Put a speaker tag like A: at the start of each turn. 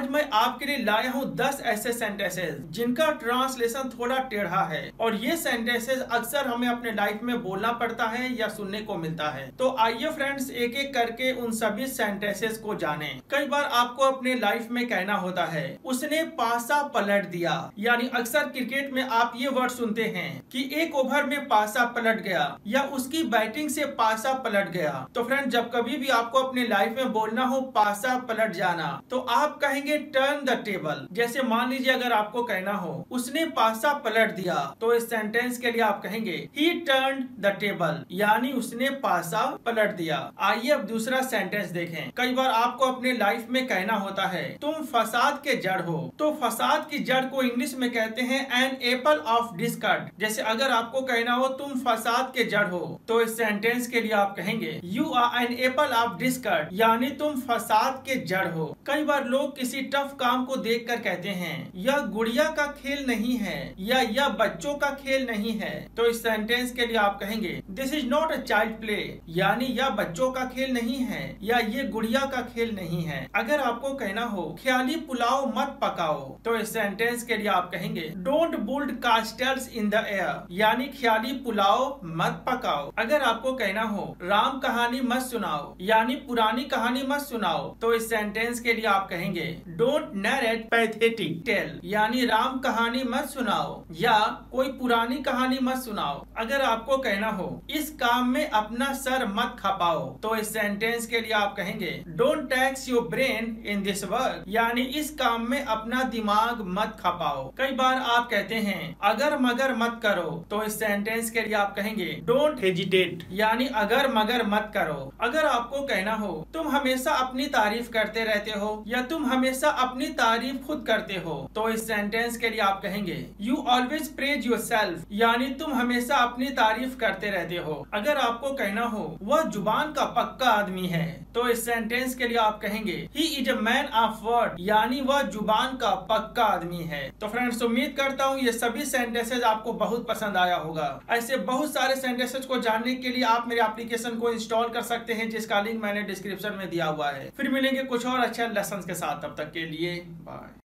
A: आज मैं आपके लिए लाया हूँ 10 ऐसे सेंटेंसेस जिनका ट्रांसलेशन थोड़ा टेढ़ा है और ये सेंटेंसेस अक्सर हमें अपने लाइफ में बोलना पड़ता है या सुनने को मिलता है। तो आइए फ्रेंड्स एक एक करके उन सभी सेंटेंसेस को जाने। कई बार आपको अपने लाइफ में कहना होता है उसने पासा पलट दिया, यानी अक्सर क्रिकेट में आप ये वर्ड सुनते हैं कि एक ओवर में पासा पलट गया या उसकी बैटिंग से पासा पलट गया। तो फ्रेंड जब कभी भी आपको अपने लाइफ में बोलना हो पासा पलट जाना तो आप कहेंगे टर्न द टेबल। जैसे मान लीजिए अगर आपको कहना हो उसने पासा पलट दिया तो इस सेंटेंस के लिए आप कहेंगे ही टर्न्ड द टेबल, यानी उसने पासा पलट दिया। आइए अब दूसरा सेंटेंस देखें। कई बार आपको अपने लाइफ में कहना होता है तुम फसाद के जड़ हो, तो फसाद की जड़ को इंग्लिश में कहते हैं एन एपल ऑफ डिस्कॉर्ड। जैसे अगर आपको कहना हो तुम फसाद के जड़ हो तो इस सेंटेंस के लिए आप कहेंगे you are an apple of discord, यानी तुम फसाद के जड़ हो। कई बार लोग किसी टफ काम को देखकर कहते हैं यह गुड़िया का खेल नहीं है या यह बच्चों का खेल नहीं है, तो इस सेंटेंस के लिए आप कहेंगे this is not a child play, यानी यह बच्चों का खेल नहीं है या ये गुड़िया का खेल नहीं है। अगर आपको कहना हो ख्याली पुलाव मत पकाओ तो इस सेंटेंस के लिए आप कहेंगे don't build castles in the air, यानी ख्याली पुलाव मत पकाओ। अगर आपको कहना हो राम कहानी मत सुनाओ, यानी पुरानी कहानी मत सुनाओ, तो इस सेंटेंस के लिए आप कहेंगे डोंट नरेट पैथेटिक टेल, यानी राम कहानी मत सुनाओ या कोई पुरानी कहानी मत सुनाओ। अगर आपको कहना हो इस काम में अपना सर मत खपाओ तो इस सेंटेंस के लिए आप कहेंगे don't tax your brain in this work, यानी इस काम में अपना दिमाग मत खपाओ। कई बार आप कहते हैं अगर मगर मत करो तो इस सेंटेंस के लिए आप कहेंगे डोंट हेजिटेट, यानी अगर मगर मत करो। अगर आपको कहना हो तुम हमेशा अपनी तारीफ करते रहते हो या तुम हमेशा अपनी तारीफ खुद करते हो तो इस सेंटेंस के लिए आप कहेंगे यू ऑलवेज प्रेज योरसेल्फ, यानी तुम हमेशा अपनी तारीफ करते रहते हो। अगर आपको कहना हो वह जुबान का पक्का आदमी है तो इस सेंटेंस के लिए आप कहेंगे he is a man of word, यानी वह जुबान का पक्का आदमी है। तो फ्रेंड्स उम्मीद करता हूँ ये सभी सेंटेंसेस आपको बहुत पसंद आया होगा। ऐसे बहुत सारे सेंटेंसेस को जानने के लिए आप मेरे एप्लीकेशन को इंस्टॉल कर सकते हैं जिसका लिंक मैंने डिस्क्रिप्शन में दिया हुआ है। फिर मिलेंगे कुछ और अच्छे लेसन के साथ, तब तक के लिए बाय।